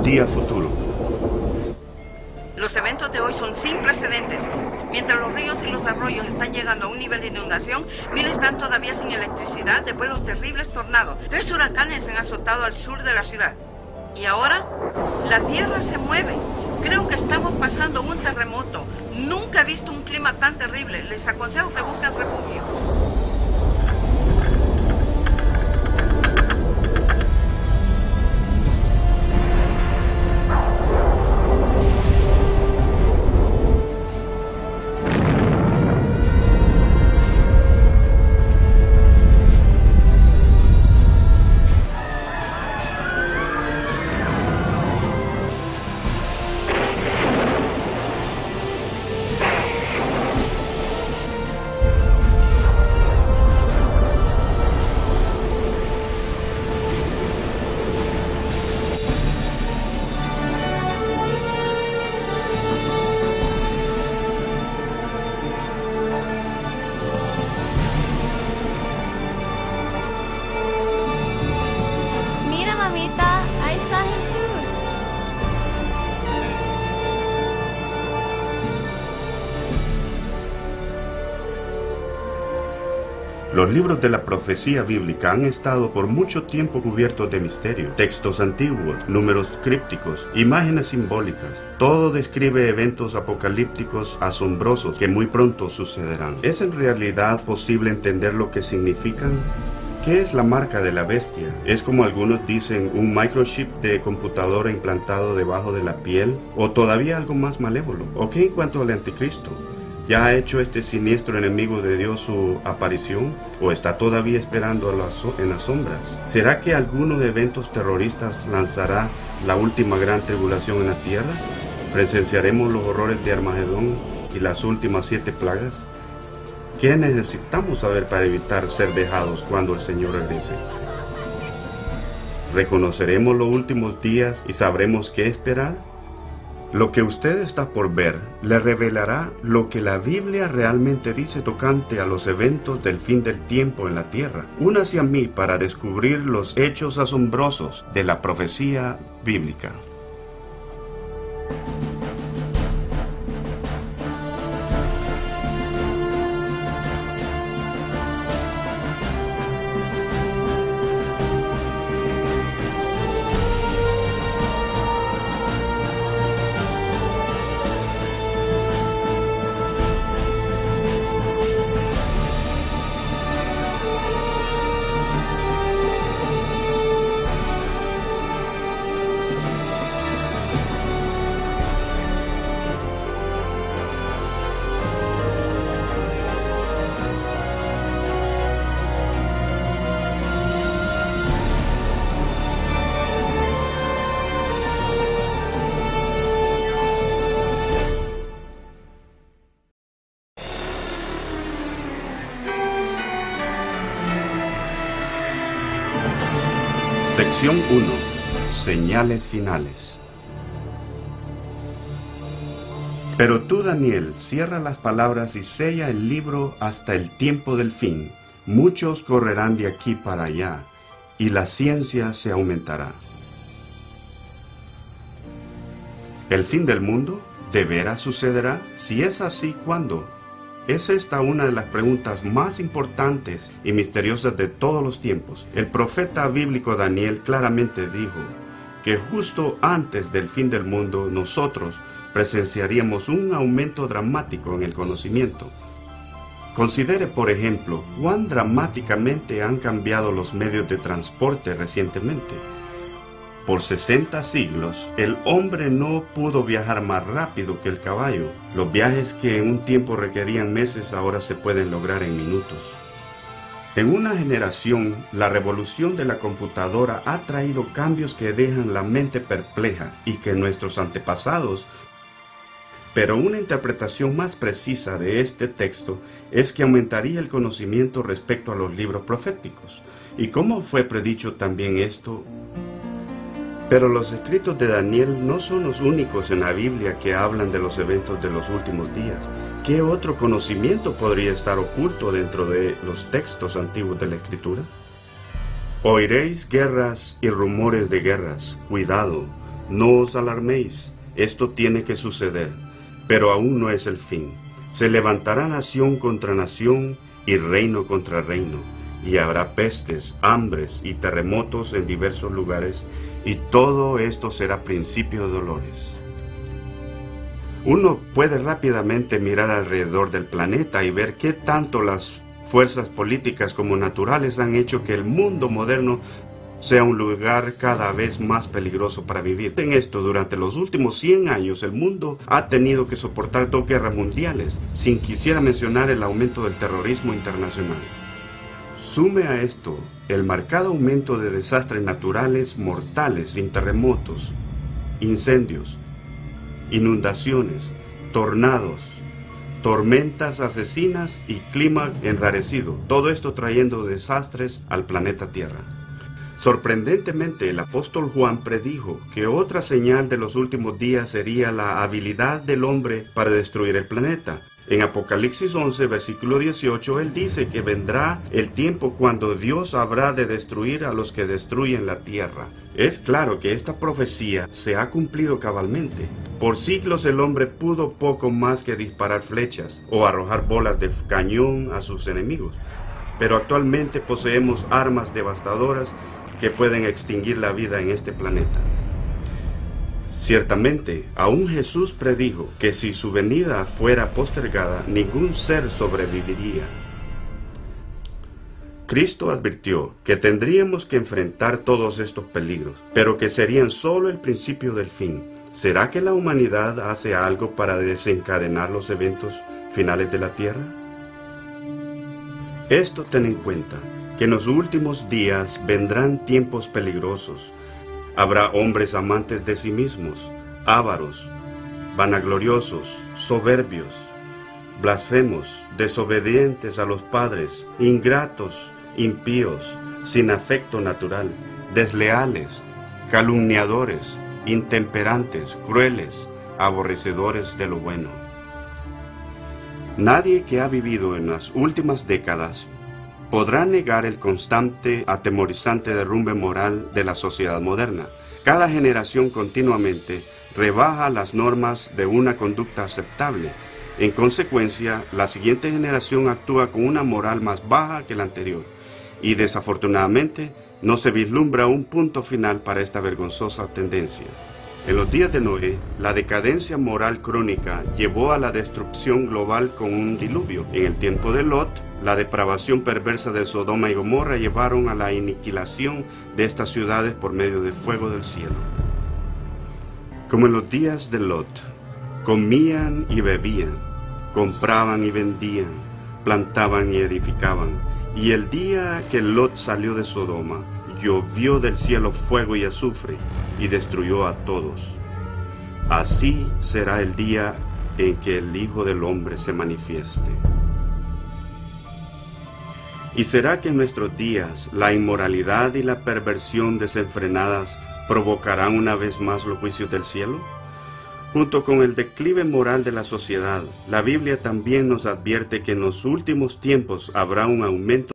día futuro. Los eventos de hoy son sin precedentes. Mientras los ríos y los arroyos están llegando a un nivel de inundación, miles están todavía sin electricidad después de los terribles tornados. 3 huracanes han azotado al sur de la ciudad. Y ahora, la tierra se mueve. Creo que estamos pasando un terremoto. Nunca he visto un clima tan terrible. Les aconsejo que busquen refugio. Mamita, ahí está Jesús. Los libros de la profecía bíblica han estado por mucho tiempo cubiertos de misterio. Textos antiguos, números crípticos, imágenes simbólicas. Todo describe eventos apocalípticos asombrosos que muy pronto sucederán. ¿Es en realidad posible entender lo que significan? ¿Qué es la marca de la bestia? ¿Es, como algunos dicen, un microchip de computadora implantado debajo de la piel? ¿O todavía algo más malévolo? ¿O qué en cuanto al anticristo? ¿Ya ha hecho este siniestro enemigo de Dios su aparición? ¿O está todavía esperando en las sombras? ¿Será que algunos eventos terroristas lanzará la última gran tribulación en la tierra? ¿Presenciaremos los horrores de Armagedón y las últimas 7 plagas? ¿Qué necesitamos saber para evitar ser dejados cuando el Señor regrese? ¿Reconoceremos los últimos días y sabremos qué esperar? Lo que usted está por ver le revelará lo que la Biblia realmente dice tocante a los eventos del fin del tiempo en la tierra. Únase a mí para descubrir los hechos asombrosos de la profecía bíblica. Sección 1. Señales finales. Pero tú, Daniel, cierra las palabras y sella el libro hasta el tiempo del fin. Muchos correrán de aquí para allá, y la ciencia se aumentará. ¿El fin del mundo de veras sucederá? Si es así, ¿cuándo? Es esta una de las preguntas más importantes y misteriosas de todos los tiempos. El profeta bíblico Daniel claramente dijo que justo antes del fin del mundo nosotros presenciaríamos un aumento dramático en el conocimiento. Considere, por ejemplo, cuán dramáticamente han cambiado los medios de transporte recientemente. Por 60 siglos, el hombre no pudo viajar más rápido que el caballo. Los viajes que en un tiempo requerían meses ahora se pueden lograr en minutos. En una generación, la revolución de la computadora ha traído cambios que dejan la mente perpleja y que nuestros antepasados. Pero una interpretación más precisa de este texto es que aumentaría el conocimiento respecto a los libros proféticos. ¿Y cómo fue predicho también esto? Pero los escritos de Daniel no son los únicos en la Biblia que hablan de los eventos de los últimos días. ¿Qué otro conocimiento podría estar oculto dentro de los textos antiguos de la Escritura? Oiréis guerras y rumores de guerras. Cuidado, no os alarméis, esto tiene que suceder, pero aún no es el fin. Se levantará nación contra nación y reino contra reino, y habrá pestes, hambres y terremotos en diversos lugares, y todo esto será principio de dolores. Uno puede rápidamente mirar alrededor del planeta y ver qué tanto las fuerzas políticas como naturales han hecho que el mundo moderno sea un lugar cada vez más peligroso para vivir. En esto, durante los últimos 100 años, el mundo ha tenido que soportar 2 guerras mundiales, sin quisiera mencionar el aumento del terrorismo internacional. Sume a esto el marcado aumento de desastres naturales mortales, sin terremotos, incendios, inundaciones, tornados, tormentas asesinas y clima enrarecido, todo esto trayendo desastres al planeta Tierra. Sorprendentemente, el apóstol Juan predijo que otra señal de los últimos días sería la habilidad del hombre para destruir el planeta. En Apocalipsis 11, versículo 18, él dice que vendrá el tiempo cuando Dios habrá de destruir a los que destruyen la tierra. Es claro que esta profecía se ha cumplido cabalmente. Por siglos el hombre pudo poco más que disparar flechas o arrojar bolas de cañón a sus enemigos. Pero actualmente poseemos armas devastadoras que pueden extinguir la vida en este planeta. Ciertamente, aún Jesús predijo que si su venida fuera postergada, ningún ser sobreviviría. Cristo advirtió que tendríamos que enfrentar todos estos peligros, pero que serían solo el principio del fin. ¿Será que la humanidad hace algo para desencadenar los eventos finales de la Tierra? Esto ten en cuenta, que en los últimos días vendrán tiempos peligrosos. Habrá hombres amantes de sí mismos, ávaros, vanagloriosos, soberbios, blasfemos, desobedientes a los padres, ingratos, impíos, sin afecto natural, desleales, calumniadores, intemperantes, crueles, aborrecedores de lo bueno. Nadie que ha vivido en las últimas décadas podrá negar el constante, atemorizante derrumbe moral de la sociedad moderna. Cada generación continuamente rebaja las normas de una conducta aceptable. En consecuencia, la siguiente generación actúa con una moral más baja que la anterior, y desafortunadamente no se vislumbra un punto final para esta vergonzosa tendencia. En los días de Noé, la decadencia moral crónica llevó a la destrucción global con un diluvio. En el tiempo de Lot, la depravación perversa de Sodoma y Gomorra llevaron a la aniquilación de estas ciudades por medio del fuego del cielo. Como en los días de Lot, comían y bebían, compraban y vendían, plantaban y edificaban. Y el día que Lot salió de Sodoma, llovió del cielo fuego y azufre, y destruyó a todos. Así será el día en que el Hijo del Hombre se manifieste. ¿Y será que en nuestros días la inmoralidad y la perversión desenfrenadas provocarán una vez más los juicios del cielo? Junto con el declive moral de la sociedad, la Biblia también nos advierte que en los últimos tiempos habrá un aumento